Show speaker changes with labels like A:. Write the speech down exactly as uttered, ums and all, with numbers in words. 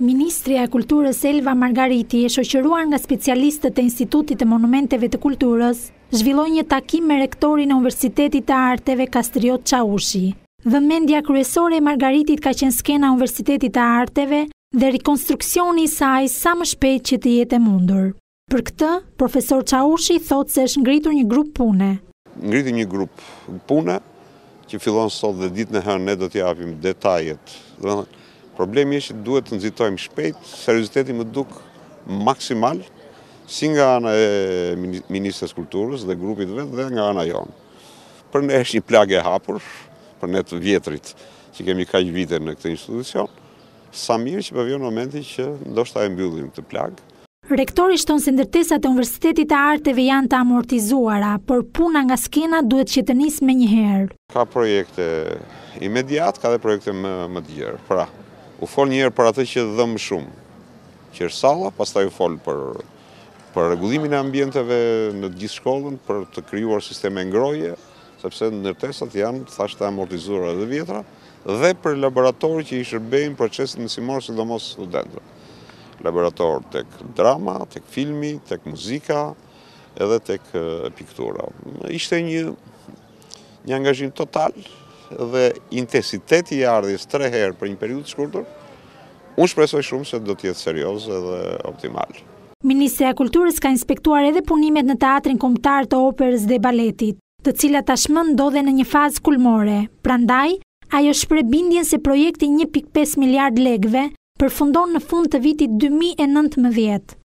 A: Ministrja e Kulturës Elva Margariti, e shoqëruar nga specialistët e Institutit të Monumenteve të Kulturës, zhvilloi një takim me rektorin e Universitetit të Arteve Kastriot Çaushi. Vëmendja kryesore e Margaritit ka qenë skena e Universitetit të Arteve dhe rikonstruksioni i saj sa më shpejt që të jetë e mundur. Për këtë, profesor Çaushi thotë se është ngritur një grup pune.
B: Ngritë një grup pune që fillon sot dhe ditën e hënë ne do t'i japim detajet. Problemi është që duhet të nxitojmë shpejt, serioziteti më duk maksimal, si nga ana e Ministrës Kulturës dhe grupit vetë dhe nga ana jonë. Për ne është një plagë e hapur, për ne të vjetrit që kemi kaq vite në këtë institucion, sa mirë që po vjen momenti që ndoshta e mbyllim këtë plagë.
A: Rektori shton se ndërtesat e Universitetit të Arteve janë të amortizuara, por puna nga skena duhet që të nisë menjëherë.
B: Ka projekte imediat, ka dhe projekte më, më të gjerë. Pra, u fol një herë për atë që dhe më shumë, që është salla, pastaj u fol për, për rregullimin e ambienteve në gjithë shkollën, për të krijuar sisteme ngroje, sepse ndërtesat janë thashë të amortizuara dhe vjetra, dhe për laboratorë që i shërbejnë procesin mësimor, sidomos studentëve. Laborator tek drama, tek filmi, tek muzika, edhe tek piktura. Ishte një, një angazhim total dhe intensiteti i ardhjes tre herë për një periudhë të shkurtër, unë shpresoj shumë se do të jetë serioz edhe optimal.
A: Ministrja e Kulturës ka inspektuar edhe punimet në Teatrin Kombëtar të Operës dhe Baletit, të cilat tashmë ndodhen në një fazë kulmore. Prandaj, ajo shpreh bindjen se projekti një pikë pesë miliard lekëve përfundon në fund të vitit dy mijë e nëntëmbëdhjetë.